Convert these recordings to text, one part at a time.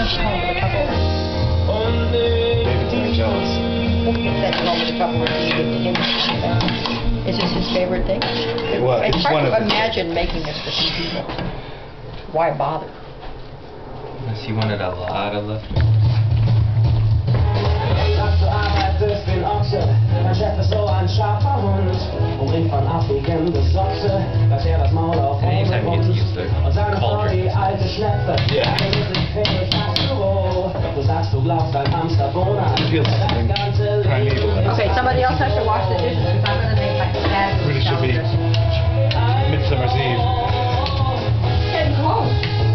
sent home with a couple. David's very jealous. He sent home with a couple of things to give to him. Is this his favorite thing? Well, it's it's hard one to of imagine making this for some people. Why bother? Unless you wanted a lot of leftovers. Mein Chef ist so ein scharfer Hund und bringt von abwiegende Socke, dass das Maul auf Anytime you get to use the und seine Frau die cauldron. alte Schnepfe. Yeah. Du sagst, du glaubst ein Hamsterwohner. Feels primeval. Okay, somebody else has to wash the dishes because I'm going to make my fabulous Really should be Midsummer's Eve. It's getting close.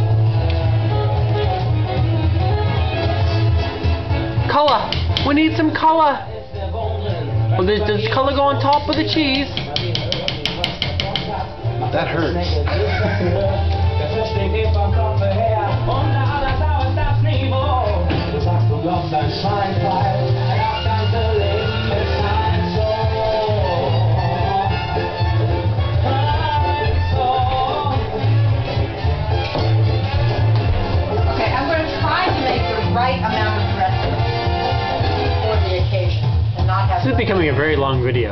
Color. We need some color. Well, does color go on top of the cheese? That hurts. Okay, I'm going to try to make the right amount of dressing for the occasion and not have. This is becoming a very long video.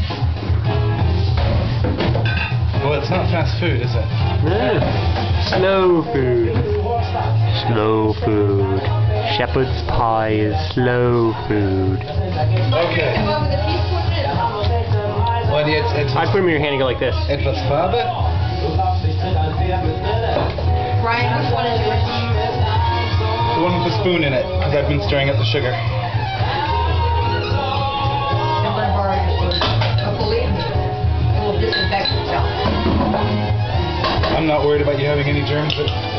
Well, it's not fast food, is it? Yeah. Slow food. Slow food. Shepherd's pie is slow food. Okay. Well, it's I'd put them in your hand and go like this. etwas Farbe. Ryan, which one is yours? The one with the spoon in it, because I've been stirring up the sugar. I'm going to borrow your spoon. But believe me, it will disinfect itself. I'm not worried about you having any germs, but